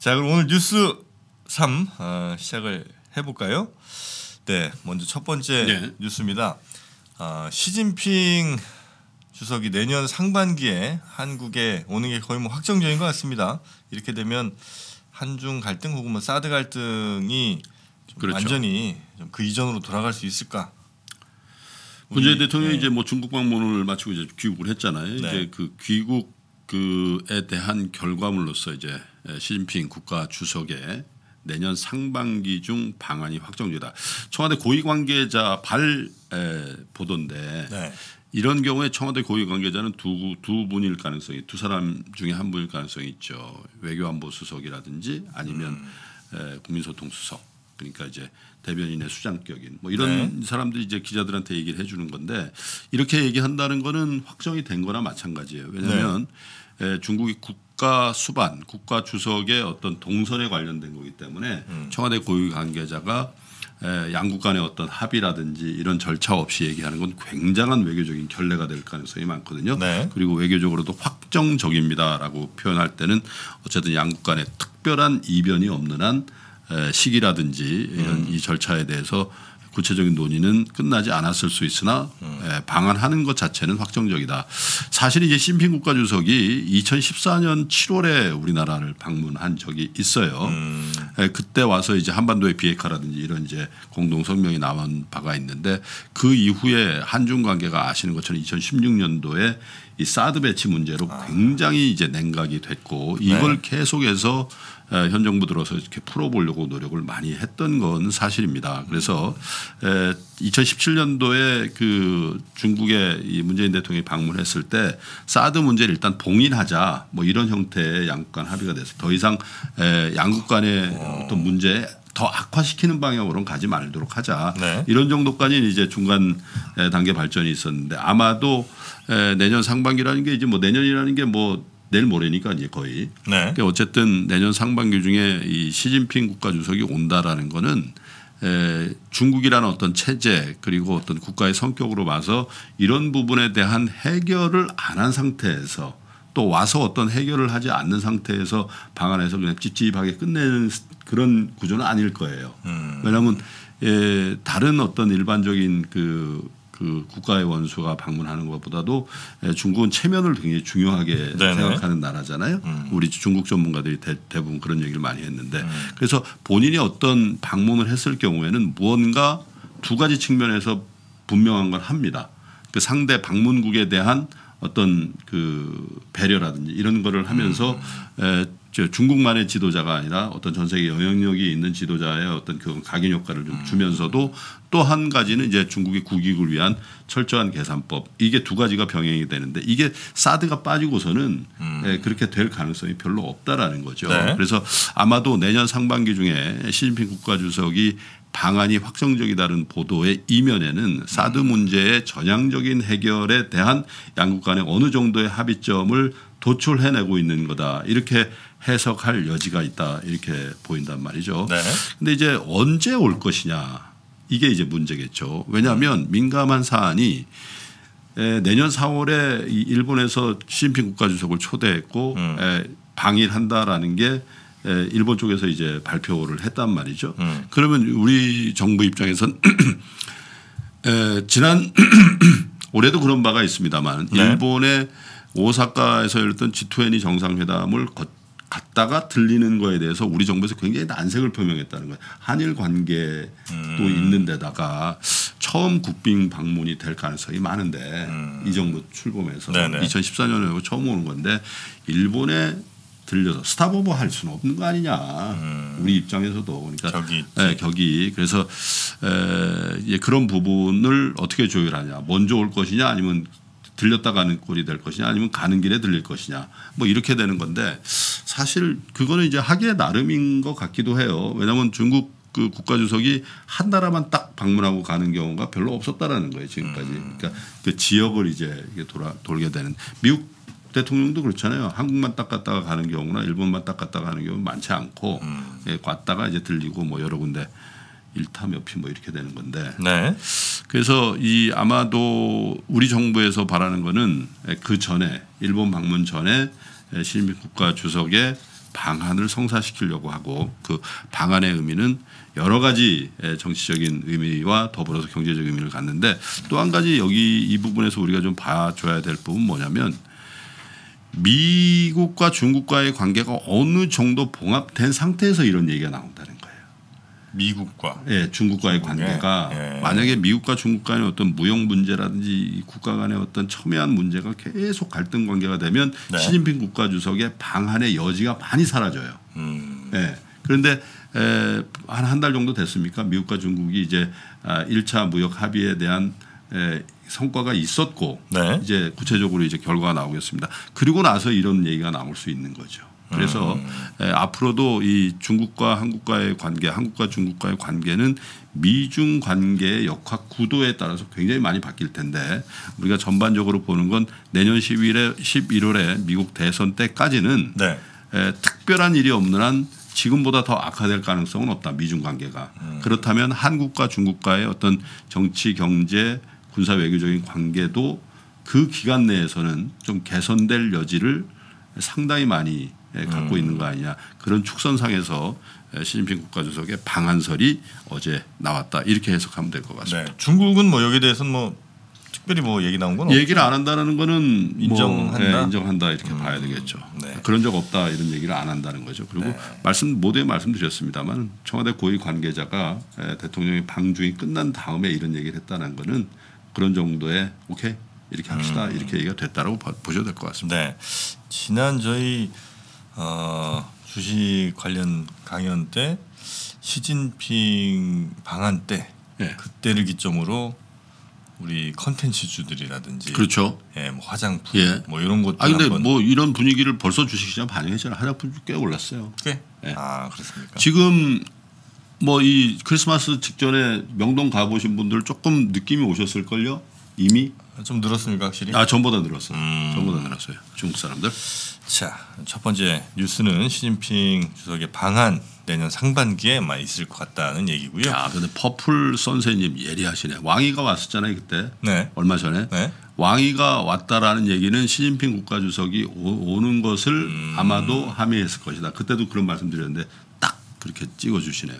자, 그럼 오늘 뉴스 3 시작을 해볼까요? 네, 먼저 첫 번째 뉴스입니다. 시진핑 주석이 내년 상반기에 한국에 오는 게 거의 뭐 확정적인 것 같습니다. 이렇게 되면 한중 갈등 혹은 뭐 사드 갈등이 좀 그렇죠. 완전히 좀 그 이전으로 돌아갈 수 있을까? 문재인 대통령이 이제 뭐 중국 방문을 마치고 이제 귀국을 했잖아요. 이제 그 귀국에 대한 결과물로서 이제 시진핑 국가 주석의 내년 상반기 중 방한이 확정되다. 청와대 고위 관계자 보도인데 이런 경우에 청와대 고위 관계자는 두 분일 가능성이 두 사람 중에 한 분일 가능성이 있죠. 외교안보 수석이라든지 아니면 국민소통 수석. 그러니까 이제 대변인의 수장격인 뭐 이런 사람들이 이제 기자들한테 얘기를 해주는 건데 이렇게 얘기한다는 거는 확정이 된 거나 마찬가지예요. 왜냐하면 중국이 국가 수반, 국가 주석의 어떤 동선에 관련된 거기 때문에 청와대 고위 관계자가 양국 간의 어떤 합의라든지 이런 절차 없이 얘기하는 건 굉장한 외교적인 결례가 될 가능성이 많거든요. 그리고 외교적으로도 확정적입니다라고 표현할 때는 어쨌든 양국 간의 특별한 이변이 없는 한 시기라든지 이런 이 절차에 대해서 구체적인 논의는 끝나지 않았을 수 있으나 방한하는 것 자체는 확정적이다. 사실 이제 시진핑 국가주석이 2014년 7월에 우리나라를 방문한 적이 있어요. 그때 와서 이제 한반도의 비핵화라든지 이런 이제 공동 성명이 나온 바가 있는데 그 이후에 한중 관계가 아시는 것처럼 2016년도에 이 사드 배치 문제로 굉장히 이제 냉각이 됐고 이걸 계속해서 현 정부 들어서 이렇게 풀어보려고 노력을 많이 했던 건 사실입니다. 그래서 2017년도에 그 중국에 이 문재인 대통령이 방문했을 때 사드 문제를 일단 봉인하자 뭐 이런 형태의 양국 간 합의가 돼서 더 이상 양국 간의 어떤 문제 더 악화시키는 방향으로는 가지 말도록 하자. 이런 정도까지는 이제 중간 단계 발전이 있었는데 아마도 내년 상반기라는 게 이제 뭐 내년이라는 게 뭐 내일 모레니까 이제 거의. 그러니까 어쨌든 내년 상반기 중에 이 시진핑 국가주석이 온다라는 거는 중국이라는 어떤 체제 그리고 어떤 국가의 성격으로 봐서 이런 부분에 대한 해결을 안 한 상태에서 또 와서 어떤 해결을 하지 않는 상태에서 방한해서 그냥 찝찝하게 끝내는 그런 구조는 아닐 거예요. 왜냐하면 다른 어떤 일반적인 그 국가의 원수가 방문하는 것보다도 중국은 체면을 굉장히 중요하게 생각하는 나라잖아요. 우리 중국 전문가들이 대부분 그런 얘기를 많이 했는데 그래서 본인이 어떤 방문을 했을 경우에는 무언가 두 가지 측면에서 분명한 걸 합니다. 그 상대 방문국에 대한 어떤 그 배려라든지 이런 거를 하면서 중국만의 지도자가 아니라 어떤 전 세계 영향력이 있는 지도자의 어떤 그 각인 효과를 좀 주면서도 또 한 가지는 이제 중국의 국익을 위한 철저한 계산법 이게 두 가지가 병행이 되는데 이게 사드가 빠지고서는 그렇게 될 가능성이 별로 없다라는 거죠. 그래서 아마도 내년 상반기 중에 시진핑 국가주석이 방안이 확정적이다는 보도의 이면에는 사드 문제의 전향적인 해결에 대한 양국 간의 어느 정도의 합의점을 도출해내고 있는 거다. 이렇게 해석할 여지가 있다. 이렇게 보인단 말이죠. 근데 이제 언제 올 것이냐. 이게 이제 문제겠죠. 왜냐하면 민감한 사안이 내년 4월에 일본에서 시진핑 국가주석을 초대했고 방일한다라는 게 일본 쪽에서 이제 발표를 했단 말이죠. 그러면 우리 정부 입장에선 지난 올해도 그런 바가 있습니다만 일본의 오사카에서 열렸던 G20 정상회담을 갔다가 들리는 거에 대해서 우리 정부에서 굉장히 난색을 표명했다는 거예요. 한일 관계도 있는 데다가 처음 국빈 방문이 될 가능성이 많은데 이 정부 출범해서 2014년에 처음 오는 건데 일본에 들려서 스탑오버 할 수는 없는 거 아니냐. 우리 입장에서도 그러니까 격이 그래서 그런 부분을 어떻게 조율하냐. 먼저 올 것이냐 아니면 들렸다 가는 꼴이 될 것이냐 아니면 가는 길에 들릴 것이냐 뭐 이렇게 되는 건데 사실 그거는 이제 하기에 나름인 것 같기도 해요. 왜냐하면 중국 그 국가주석이 한 나라만 딱 방문하고 가는 경우가 별로 없었다라는 거예요 지금까지. 그러니까 그 지역을 이제 돌게 되는 미국 대통령도 그렇잖아요. 한국만 딱 갔다가 가는 경우나 일본만 딱 갔다가 가는 경우는 많지 않고 갔다가 이제 들리고 뭐 여러 군데 일타 몇 피 뭐 이렇게 되는 건데. 그래서 이 아마도 우리 정부에서 바라는 거는 그 전에 일본 방문 전에 시진핑 국가 주석의 방안을 성사시키려고 하고 그 방안의 의미는 여러 가지 정치적인 의미와 더불어서 경제적 의미를 갖는데 또 한 가지 여기 이 부분에서 우리가 좀 봐줘야 될 부분은 뭐냐면 미국과 중국과의 관계가 어느 정도 봉합된 상태에서 이런 얘기가 나온다는 거예요. 미국과 중국과의 관계가 만약에 미국과 중국 간의 어떤 무역 문제라든지 국가 간의 어떤 첨예한 문제가 계속 갈등 관계가 되면 시진핑 국가주석의 방한의 여지가 많이 사라져요. 그런데 한 달 정도 됐습니까? 미국과 중국이 이제 1차 무역 합의에 대한 성과가 있었고 이제 구체적으로 이제 결과가 나오겠습니다. 그리고 나서 이런 얘기가 나올 수 있는 거죠. 그래서 앞으로도 이 중국과 한국과의 관계, 한국과 중국과의 관계는 미중 관계의 역학 구도에 따라서 굉장히 많이 바뀔 텐데 우리가 전반적으로 보는 건 내년 11월에 미국 대선 때까지는 특별한 일이 없는 한 지금보다 더 악화될 가능성은 없다. 미중 관계가. 그렇다면 한국과 중국과의 어떤 정치, 경제, 군사 외교적인 관계도 그 기간 내에서는 좀 개선될 여지를 상당히 많이 갖고 있는 거 아니냐. 그런 축선상에서 시진핑 국가주석의 방한설이 어제 나왔다. 이렇게 해석하면 될 것 같습니다. 중국은 뭐 여기에 대해서는 뭐 특별히 뭐 얘기 나온 건 없죠. 얘기를 안 한다는 거는 인정한다. 인정한다 이렇게 봐야 되겠죠. 그런 적 없다 이런 얘기를 안 한다는 거죠. 그리고 모두에 말씀드렸습니다만 청와대 고위 관계자가 대통령의 방중이 끝난 다음에 이런 얘기를 했다는 거는 그런 정도의 오케이 이렇게 합시다 이렇게 얘기가 됐다라고 보셔도 될 것 같습니다. 지난 저희 주식 관련 강연 때 시진핑 방한 때 그때를 기점으로 우리 컨텐츠주들이라든지 그렇죠. 뭐 화장품 뭐 이런 것들 근데 뭐 이런 분위기를 벌써 주식시장 반영했잖아요. 화장품 꽤 올랐어요. 그렇습니까? 지금 뭐 이 크리스마스 직전에 명동 가보신 분들 조금 느낌이 오셨을걸요. 이미 좀 늘었습니까 확실히? 전보다 늘었어요. 전보다 늘었어요. 중국 사람들. 자, 첫 번째 뉴스는 시진핑 주석의 방한 내년 상반기에 있을 것 같다는 얘기고요. 근데 퍼플 선생님 예리하시네. 왕이가 왔었잖아요 그때. 얼마 전에. 왕이가 왔다라는 얘기는 시진핑 국가주석이 오는 것을 아마도 함의했을 것이다. 그때도 그런 말씀드렸는데 딱 그렇게 찍어주시네요.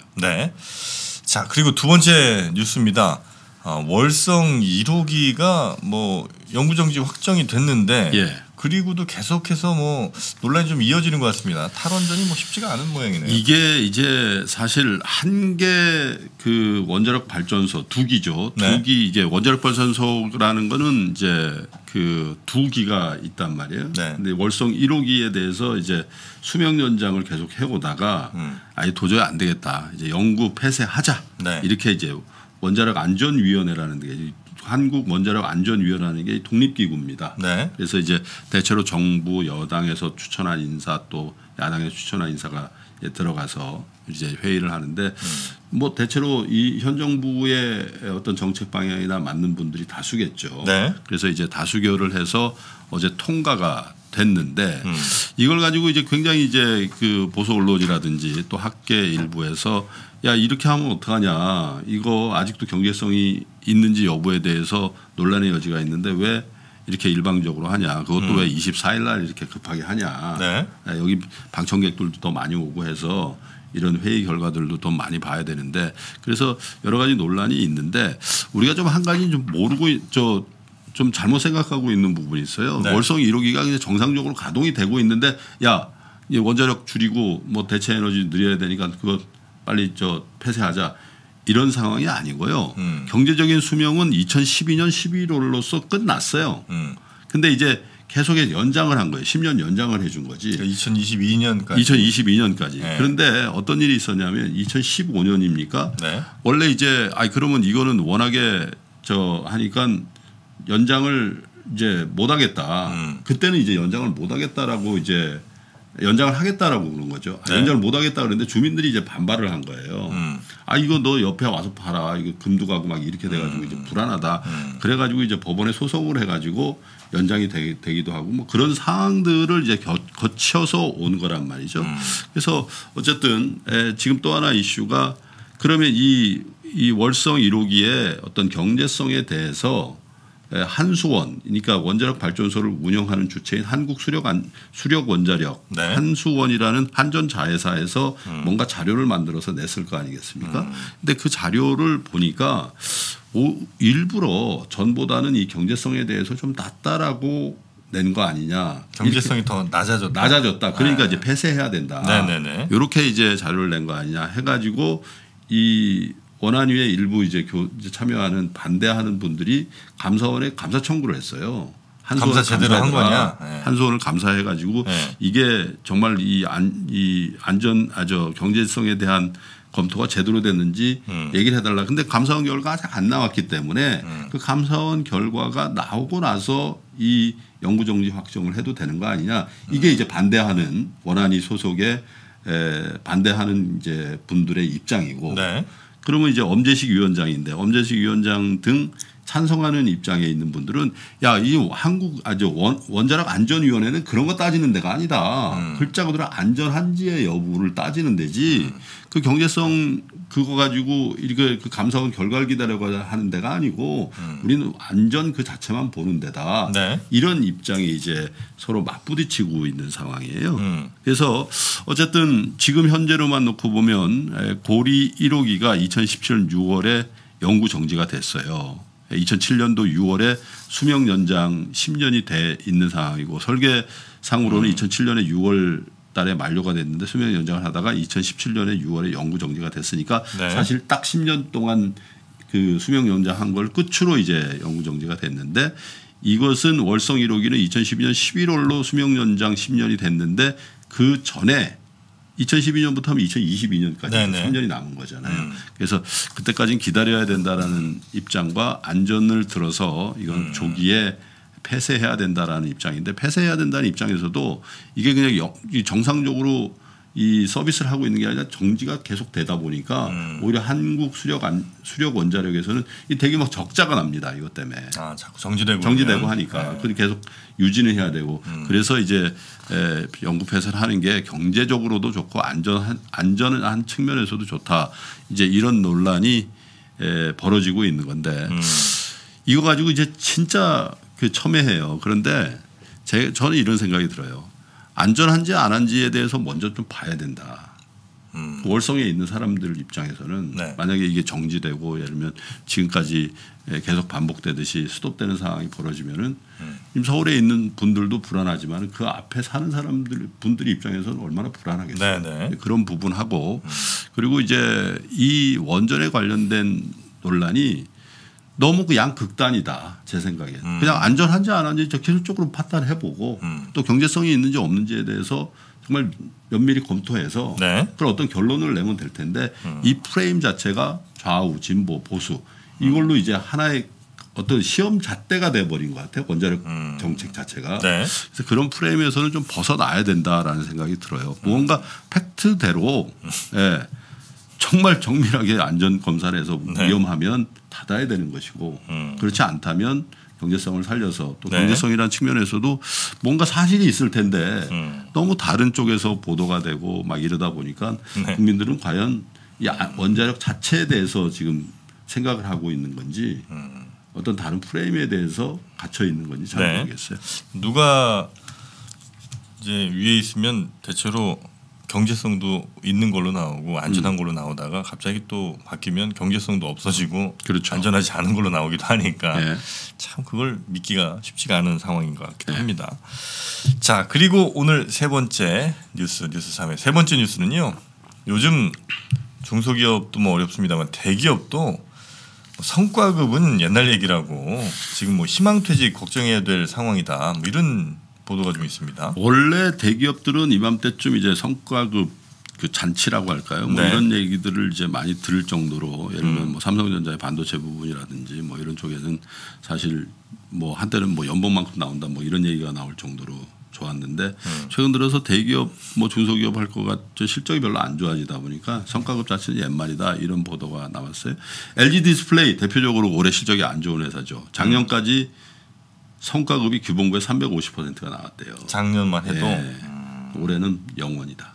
자, 그리고 두 번째 뉴스입니다. 월성 1호기가 뭐 영구정지 확정이 됐는데 그리고도 계속해서 뭐 논란이 좀 이어지는 것 같습니다. 탈원전이 뭐 쉽지가 않은 모양이네요. 이게 이제 사실 한 개 그 원자력 발전소 2기죠. 2기 이제 원자력 발전소라는 거는 이제 그 2기가 있단 말이에요. 근데 월성 1호기에 대해서 이제 수명 연장을 계속 해오다가 아예 도저히 안 되겠다. 이제 영구 폐쇄하자. 이렇게 이제 원자력 안전위원회라는 게 한국 원자력 안전위원회라는 게 독립기구입니다. 그래서 이제 대체로 정부 여당에서 추천한 인사 또 야당에서 추천한 인사가 들어가서 이제 회의를 하는데 뭐 대체로 이 현 정부의 어떤 정책 방향이나 맞는 분들이 다수겠죠. 그래서 이제 다수결을 해서 어제 통과가 됐는데 이걸 가지고 이제 굉장히 이제 그 보수 언론이라든지 또 학계 일부에서 야 이렇게 하면 어떡하냐 이거 아직도 경제성이 있는지 여부에 대해서 논란의 여지가 있는데 왜 이렇게 일방적으로 하냐 그것도 왜 24일 날 이렇게 급하게 하냐 여기 방청객들도 더 많이 오고 해서 이런 회의 결과들도 더 많이 봐야 되는데 그래서 여러 가지 논란이 있는데 우리가 좀 한 가지 좀 모르고 좀 잘못 생각하고 있는 부분이 있어요. 월성 1호기가 정상적으로 가동이 되고 있는데 야 원자력 줄이고 뭐 대체 에너지 늘려야 되니까 그거 빨리 폐쇄하자 이런 상황이 아니고요. 경제적인 수명은 2012년 11월로서 끝났어요. 근데 이제 계속 연장을 한 거예요. 10년 연장을 해준 거지. 2022년까지. 2022년까지. 그런데 어떤 일이 있었냐면 2015년입니까? 원래 이제 그러면 이거는 워낙에 하니까 연장을 이제 못 하겠다. 그때는 이제 연장을 못 하겠다라고 이제 연장을 하겠다라고 그런 거죠. 연장을 못 하겠다 그랬는데 주민들이 이제 반발을 한 거예요. 이거 너 옆에 와서 봐라. 이거 금도 가고 막 이렇게 돼가지고 이제 불안하다. 그래가지고 이제 법원에 소송을 해가지고 연장이 되기도 하고 뭐 그런 상황들을 이제 거쳐서 온 거란 말이죠. 그래서 어쨌든 지금 또 하나 이슈가 그러면 이 월성 1호기의 어떤 경제성에 대해서 한수원, 그러니까 원자력 발전소를 운영하는 주체인 한국수력원자력 네. 한수원이라는 한전 자회사에서 뭔가 자료를 만들어서 냈을 거 아니겠습니까? 근데 그 자료를 보니까 일부러 전보다는 이 경제성에 대해서 좀 낮다라고 낸 거 아니냐. 경제성이 더 낮아졌다. 그러니까 네. 이제 폐쇄해야 된다. 네네네. 이렇게 이제 자료를 낸 거 아니냐 해가지고 이 원안위에 일부 이제 참여하는 반대하는 분들이 감사원에 감사 청구를 했어요. 감사 제대로 한 거냐? 네. 한수원을 감사해가지고 네. 이게 정말 이 경제성에 대한 검토가 제대로 됐는지 얘기를 해달라. 근데 감사원 결과가 아직 안 나왔기 때문에 그 감사원 결과가 나오고 나서 이 영구 정지 확정을 해도 되는 거 아니냐. 이게 이제 반대하는 원안위 소속의 반대하는 이제 분들의 입장이고. 네. 그러면 이제 엄재식 위원장인데 엄재식 위원장 등 찬성하는 입장에 있는 분들은 야, 이 원자력 안전위원회는 그런 거 따지는 데가 아니다. 글자 그대로 안전한지의 여부를 따지는 데지. 그 경제성 그거 가지고 이렇게 그 감사원 결과를 기다려고 하는 데가 아니고 우리는 안전 그 자체만 보는 데다. 네. 이런 입장이 이제 서로 맞부딪히고 있는 상황이에요. 그래서 어쨌든 지금 현재로만 놓고 보면 고리 1호기가 2017년 6월에 영구 정지가 됐어요. 2007년도 6월에 수명 연장 10년이 돼 있는 상황이고 설계상으로는 2007년에 6월 달에 만료가 됐는데 수명 연장을 하다가 2017년에 6월에 영구 정지가 됐으니까 네. 사실 딱 10년 동안 그 수명 연장한 걸 끝으로 이제 영구 정지가 됐는데 이것은 월성 1호기는 2012년 11월로 수명 연장 10년이 됐는데 그 전에 2012년부터 하면 2022년까지 네네. 3년이 남은 거잖아요. 그래서 그때까지는 기다려야 된다라는 입장과 안전을 들어서 이건 조기에 폐쇄해야 된다라는 입장인데 폐쇄해야 된다는 입장에서도 이게 그냥 정상적으로 이 서비스를 하고 있는 게 아니라 정지가 계속 되다 보니까 오히려 한국 수력 원자력에서는 이 되게 막 적자가 납니다. 이것 때문에. 아, 자꾸 정지되고 하니까. 네. 계속 유지는 해야 되고 그래서 이제 영구 폐쇄를 하는 게 경제적으로도 좋고 안전한 측면에서도 좋다. 이제 이런 논란이 벌어지고 있는 건데 이거 가지고 이제 진짜 그 첨예해요. 그런데 저는 이런 생각이 들어요. 안전한지 안 한지에 대해서 먼저 좀 봐야 된다. 월성에 있는 사람들 입장에서는 네. 만약에 이게 정지되고 예를 들면 지금까지 계속 반복되듯이 스톱되는 상황이 벌어지면은 서울에 있는 분들도 불안하지만 그 앞에 사는 분들이 입장에서는 얼마나 불안하겠어요. 네네. 그런 부분하고 그리고 이제 이 원전에 관련된 논란이 너무 그 양극단이다 제 생각에. 그냥 안전한지 안 한지 기술적으로 판단해보고 또 경제성이 있는지 없는지에 대해서 정말 면밀히 검토해서 네. 그런 어떤 결론을 내면 될 텐데 이 프레임 자체가 좌우, 진보, 보수 이걸로 이제 하나의 어떤 시험 잣대가 돼버린 것 같아요. 원자력 정책 자체가. 네. 그래서 그런 프레임에서는 좀 벗어나야 된다라는 생각이 들어요. 무언가 팩트대로 예, 정말 정밀하게 안전 검사를 해서 네. 위험하면 닫아야 되는 것이고 그렇지 않다면 경제성을 살려서 또 네. 경제성이라는 측면에서도 뭔가 사실이 있을 텐데 너무 다른 쪽에서 보도가 되고 막 이러다 보니까 네. 국민들은 과연 이 원자력 자체에 대해서 지금 생각을 하고 있는 건지 어떤 다른 프레임에 대해서 갇혀 있는 건지 잘 네. 모르겠어요. 누가 이제 위에 있으면 대체로 경제성도 있는 걸로 나오고 안전한 걸로 나오다가 갑자기 또 바뀌면 경제성도 없어지고 그렇죠. 안전하지 않은 걸로 나오기도 하니까 네. 참 그걸 믿기가 쉽지가 않은 상황인 것 같기도 네. 합니다. 자, 그리고 오늘 세 번째 뉴스 3회 세 번째 뉴스는요. 요즘 중소기업도 뭐 어렵습니다만 대기업도 성과급은 옛날 얘기라고 지금 뭐 희망퇴직 걱정해야 될 상황이다 뭐 이런 보도가 좀 있습니다. 원래 대기업들은 이맘때쯤 이제 성과급 그 잔치라고 할까요? 뭐 네. 이런 얘기들을 이제 많이 들을 정도로 예를 들면 뭐 삼성전자의 반도체 부분이라든지 뭐 이런 쪽에는 사실 뭐 한때는 뭐 연봉만큼 나온다 뭐 이런 얘기가 나올 정도로 좋았는데 최근 들어서 대기업 뭐 중소기업 할 것 같죠 실적이 별로 안 좋아지다 보니까 성과급 자체는 옛말이다 이런 보도가 나왔어요. LG 디스플레이 대표적으로 올해 실적이 안 좋은 회사죠. 작년까지 성과급이 규봉부에 350%가 나왔대요. 작년만 해도 네. 올해는 0원이다.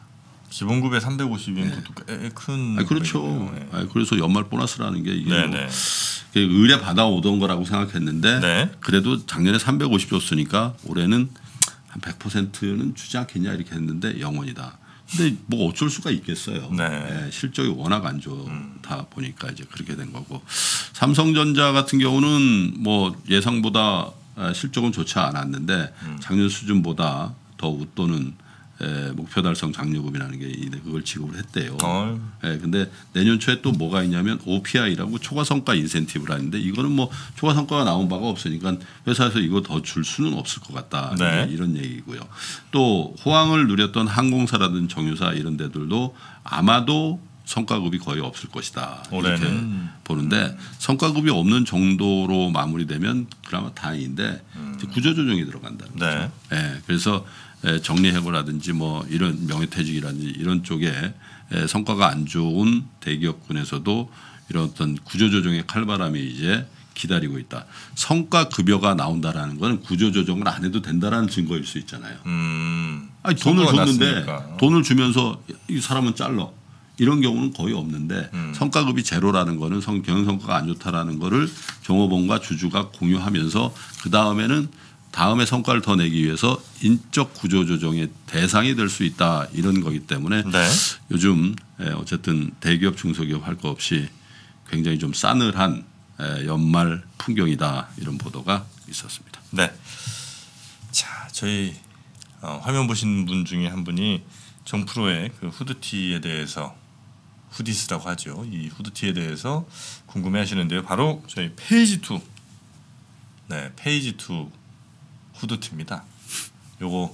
기본급에 350이면 그것도 꽤 큰. 그렇죠. 그래서 연말 보너스라는 게 이게 뭐 의뢰 받아오던 거라고 생각했는데 그래도 작년에 350 줬으니까 올해는 한 100%는 주지 않겠냐 이렇게 했는데 0원이다. 근데 뭐 어쩔 수가 있겠어요. 실적이 워낙 안 좋다 보니까 이제 그렇게 된 거고. 삼성전자 같은 경우는 뭐 예상보다 실적은 좋지 않았는데 작년 수준보다 더 웃도는 목표 달성 장려금이라는 게 그걸 지급을 했대요. 근데 내년 초에 또 뭐가 있냐면 OPI라고 초과 성과 인센티브라는데 이거는 뭐 초과 성과가 나온 바가 없으니까 회사에서 이거 더 줄 수는 없을 것 같다. 이런 얘기고요. 또 호황을 누렸던 항공사라든 정유사 이런 데들도 아마도 성과급이 거의 없을 것이다. 이렇게 보는데 성과급이 없는 정도로 마무리되면 그나마 다행인데 구조조정이 들어간다는 거죠. 그래서 정리해고라든지 뭐 이런 명예퇴직이라든지 이런 쪽에 성과가 안 좋은 대기업군에서도 이런 어떤 구조조정의 칼바람이 이제 기다리고 있다. 성과급여가 나온다라는 건 구조조정을 안 해도 된다라는 증거일 수 있잖아요. 아니, 돈을 줬는데 났으니까. 돈을 주면서 이 사람은 잘라. 이런 경우는 거의 없는데 성과급이 제로라는 거는 경영성과가 안 좋다라는 거를 종업원과 주주가 공유하면서 그 다음에는 다음에 성과를 더 내기 위해서 인적 구조조정의 대상이 될 수 있다 이런 거기 때문에 요즘 어쨌든 대기업 중소기업 할 거 없이 굉장히 좀 싸늘한 연말 풍경이다 이런 보도가 있었습니다. 자, 저희 화면 보신 분 중에 한 분이 정프로의 그 후드티에 대해서 후디스라고 하죠. 이 후드티에 대해서 궁금해하시는데요. 바로 저희 페이지 2, 페이지 2 후드티입니다. 요거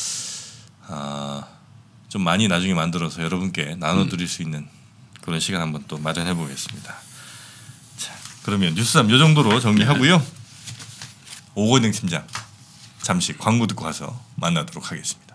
좀 많이 나중에 만들어서 여러분께 나눠드릴 수 있는 그런 시간 한번 또 마련해 보겠습니다. 자, 그러면 뉴스삼 요 정도로 정리하고요. 오건영 팀장 잠시 광고 듣고 와서 만나도록 하겠습니다.